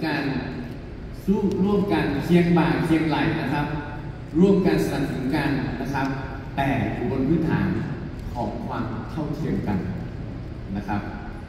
การสู้ร่วมกันเคียงบ่าเคียงไหล่นะครับร่วมกันสนับสนุนกันนะครับแต่อยู่บนพื้นฐานของความเท่าเทียมกันนะครับ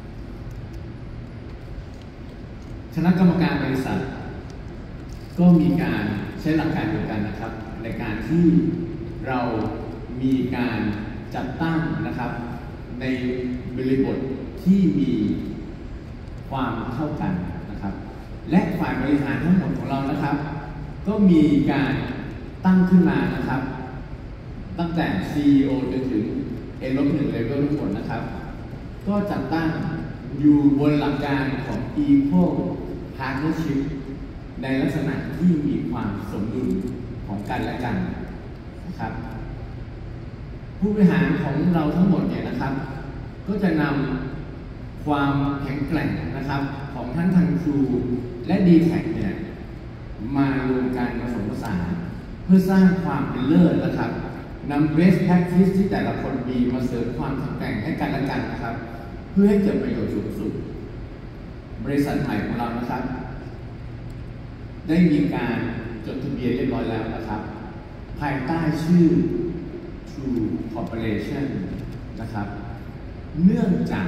คณะกรรมการบริษัทก็มีการใช้หลักการเดียวกันนะครับในการที่เรามีการจัดตั้งนะครับในบริบทที่มีความเท่ากันนะครับและฝ่ายบริหารทั้งหมดของเรานะครับก็มีการตั้งขึ้นมานะครับตั้งแต่ CEO จนถึง N-1 level ทั้งหมดนะครับก็จัดตั้งอยู่บนหลักการของ Equal Partnership ในลักษณะที่มีความสมดุลของกันและกันนะครับผู้บริหารของเราทั้งหมดเนี่ยนะครับก็จะนำความแข็งแกร่งนะครับของทั้งทางครูและ D-Tech เนี่ยมารวมกันผสมผสานเพื่อสร้างความเป็นเลิศนะครับนำ best practice ที่แต่ละคนมีมาเสริมความแข็งแกร่งให้กันและกันนะครับเพื่อให้เกิดประโยชน์สูงสุดบริษัทใหม่ของเรานะครับได้มีการจดทะเบียนเรียบร้อยแล้วนะครับภายใต้ชื่อ True Corporation นะครับเนื่องจาก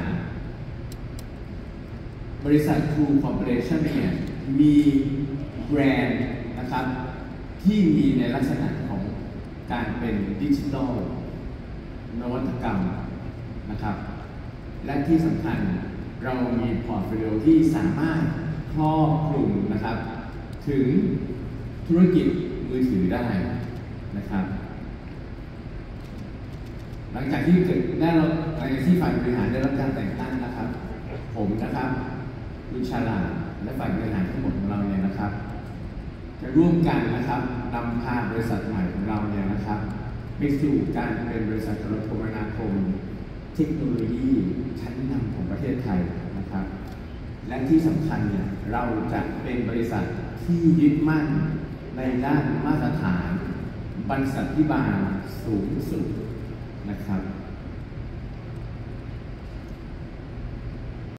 บริษัท True Corporation เนี่ยมีแบรนด์นะครับที่มีในลักษณะของการเป็นดิจิทัลนวัตกรรมนะครับและที่สำคัญเรามีพอร์ตโฟลิโอที่สามารถครอบคลุมนะครับถึงธุรกิจมือถือได้นะครับหลังจากที่เกิดได้เราหลังจากที่ฝ่ายบริหารได้รับการแต่งตั้งนะครับผมนะครับคุณชาลาและฝ่ายบริหารทั้งหมดของเราเนี่ยนะครับจะร่วมกันนะครับนำพาบริษัทใหม่ของเราเนี่ยนะครับไปสู่การเป็นบริษัทโทรคมนาคมเทคโนโลยีชั้นนำของประเทศไทยนะครับและที่สำคัญเนี่ยเราจะเป็นบริษัทที่ยึดมั่นในด้านมาตรฐานบรรษัทพิบาลสูงสุดนะครับ